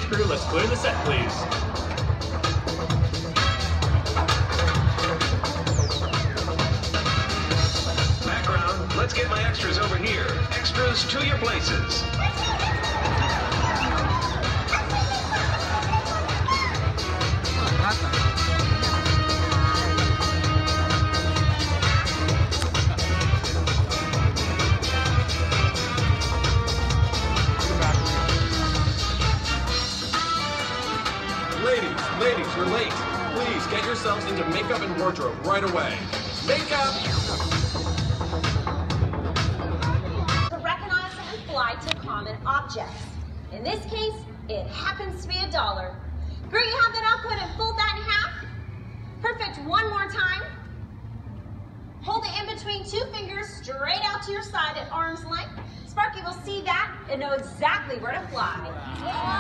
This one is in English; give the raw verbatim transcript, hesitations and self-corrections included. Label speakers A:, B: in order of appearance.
A: crew, let's clear the set, please.
B: Background, let's get my extras over here. Extras to your places.
C: Ladies, ladies, you're late. Please get yourselves into makeup and wardrobe right away. Makeup!
D: To recognize and fly to common objects. In this case, it happens to be a dollar. Great, you have that output and fold that in half. Perfect, one more time. Hold it in between two fingers, straight out to your side at arm's length. Sparky will see that and know exactly where to fly.